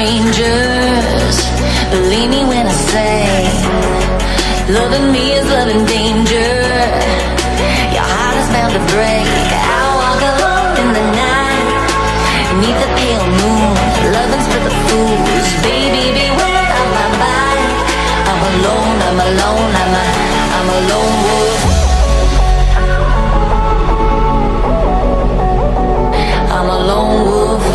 strangers. Believe me when I say, loving me is loving danger. Your heart is bound to break. I walk alone in the night, beneath the pale moon. Loving's for the fools. Baby, beware of my mind. I'm alone, I'm alone, I'm a lone wolf. I'm a lone wolf.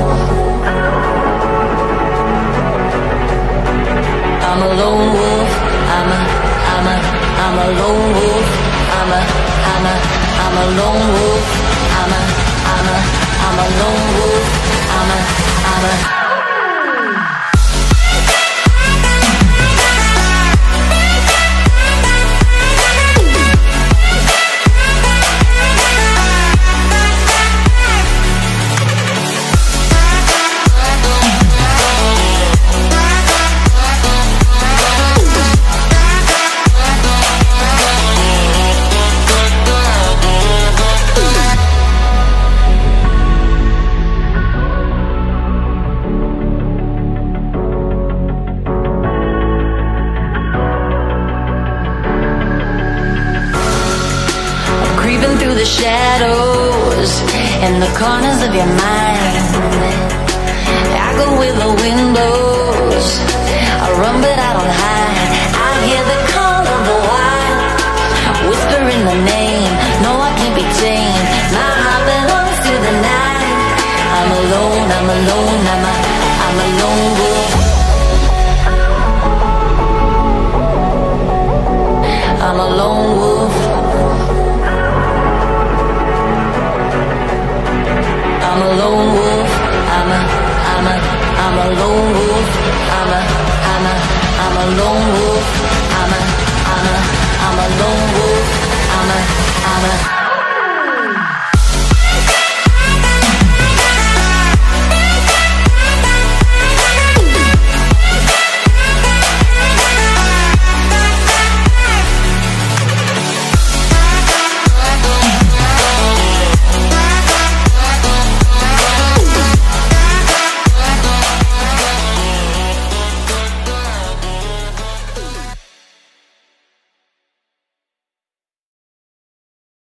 I'm a lone wolf. I'm a lone wolf. I'm a lone wolf. I'm a lone wolf. I'm a the shadows in the corners of your mind. I go where the wind blows. I run but I don't hide. I hear the call of the wild, whispering the name. No, I can't be tamed. My heart belongs to the night. I'm alone, I'm alone, I'm a lone wolf. I'm a lone wolf. I'm a lone wolf. I'm a lone wolf. I'm a lone wolf. I'm a lone wolf. I'm a